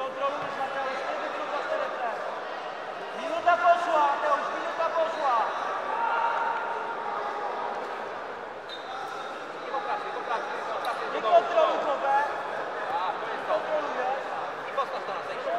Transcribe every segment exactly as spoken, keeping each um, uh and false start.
kontrolujesz, Mateusz, nie wykluczasz tyle. Minuta poszła, Mateusz, minuta poszła. Nie popracuj, popracuj, popracuj. Nie kontroluj głowę. A, to jest to. Kontrolujesz. I postaw to na zejście.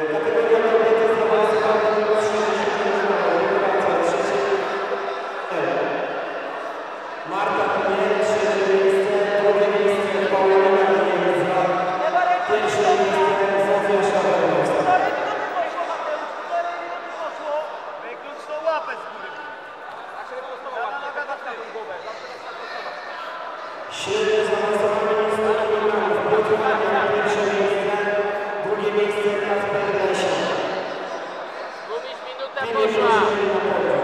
Marta Kamień, trzecie miejsce, drugie miejsce Paulina Kamienica, pierwsze miejsce Zofia Szabernowska. Półtorej minuty poszło, Mateusz, półtorej minuty poszło. Wyklucz tą łapę z góry. Tak się wyprostować, nie postaw na tą głowę. Zawsze tak się prostować. Średnie zaawansowanie miejsca kilogramów. Piotr Kamień, pierwsze miejsce, drugie miejsce Kasper Lesie. Gumisz, minuta Dwie poszła. miejsce na podium.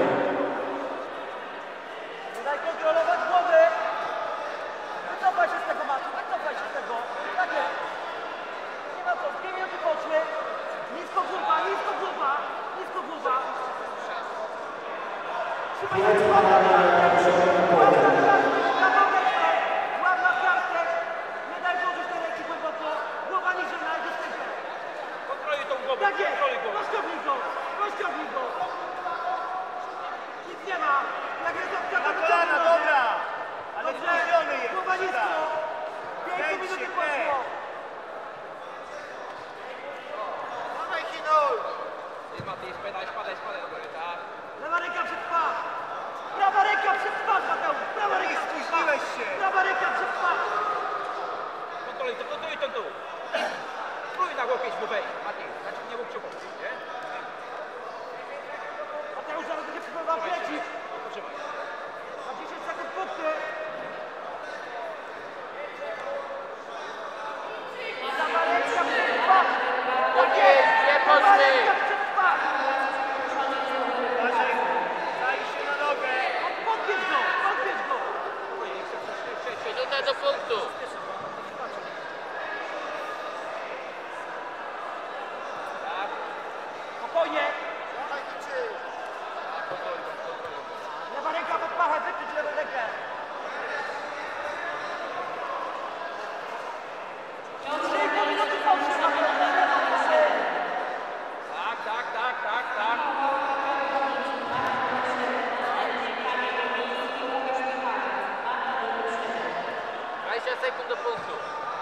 Nie daj kontrolować głowy. Wycofaj się z tego matu, wycofaj się z tego. Tak jest. Nie ma co, dwie minuty poszły. Nisko głowa, nisko głowa, nisko głowa. Trzymaj się, Piotr łap na Kamień, piątkę, pierwsze na łap na podium. piątkę, łap na piątkę, łap na piątkę. Nie daj włożyć tej ręki głęboko. Głowa niżej na jego stępie. Kontroluj tą głowę, Tak jest, kontroluj głowę. rozciągnij go, rozciągnij go. Nic nie ma. Jak jest opcja, Na to kolana, wyciągnij dobra. nogę. Ale Dobrze, zbliżony jest. głowa nisko. Pięć Kręć minuty się, poszło. Dawaj, Hinol. Ty, Matej, spadaj, spadaj, spadaj do góry, tak? Lewa ręka przed twarz. Prawa ręka przed twarz, Mateusz. Prawa ręka przed twarz. Spóźniłeś się. Prawa ręka przed twarz. Kontroluj to, kontroluj ten dół. Spróbuj na łokieć mu wejść, Matej. Znaczy nie łokciowo, nie? Mateusz zaraz będzie próbował plecić. Odpoczywaj. Na dziesięć sekund punkty. Prawa ręka przed twarz. Tak jest. Gdzie Prawa poszły? ręka przed twarz. Uważaj. Daj się na nogę. Podbierz go, podbierz go. Minuta do punktu. Tak, Spokojnie. Dawaj, Hiczy. tak, kontroluj, kontroluj. Lewa ręka pod pachę, wypyć lewą rękę. Trzy i pół minuty poszły, Mateusz. Tak, tak, tak, tak, tak. dwadzieścia sekund do punktu.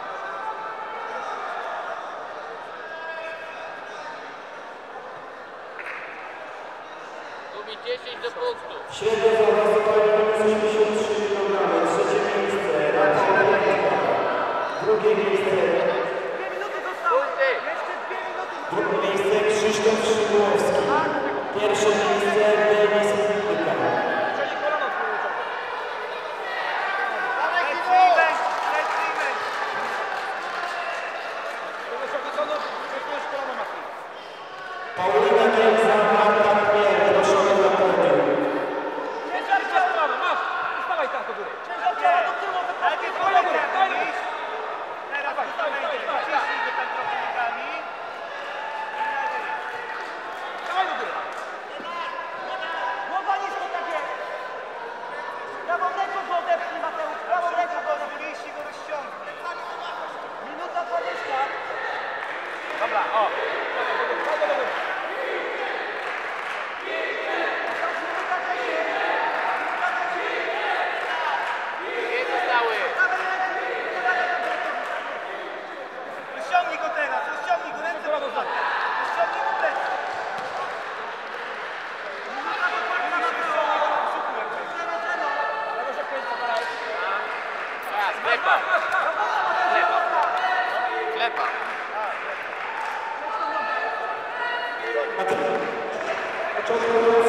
Gumi dziesięć do punktu. Średnie zaawansowanie minus osiemdziesiąt trzy kilogramy, trzecie miejsce Rafał Letka, drugie miejsce, Dwie minuty zostały. Punkty. Jeszcze dwie minuty. drugie miejsce Krzysztof Szydłowski, pierwsze miejsce Denis Wittyka. Czyli kolano spróbuj ciągnąć. Dawaj, Hinol. Lecimy. To wysoki kolano, wysoki kolano, Matej. Paulina Kamienica, Marta Kamień, proszone na podium. Ciężar Masz ciała. kolano, masz. Ustawaj teraz do góry. Ciężar ciała do tyłu. Najpierw wypchnij. kolegę dawaj. iść. Teraz Dawaj, dawaj, wstawaj, dawaj, dawaj. ciśnij go tam trochę nogami. I najdalej. Dawaj do góry. Głowa nisko, tak jest. Prawą ręką go odepchnij, Mateusz. Prawą ręką go odepchnij. Mięśni go rozciągnij. Minuta dwadzieścia. Dobra, o. Dawaj do góry, dawaj do góry. Mateusz, minuta dziesięć. Minuta dziesięć. Dwie zostały. Prawej ręki. Prawej ręki. Rozciągnij go teraz, rozciągnij go, ręce Dobra, do dobra. przodu. Rozciągnij go plecy. Minuta do końca, Mateusz. Rozciągnij go do brzuchu jak chcesz. Zero, zero. Lewo się kręci, paraj. Teraz, klepa. Klepa. Klepa. Początkowo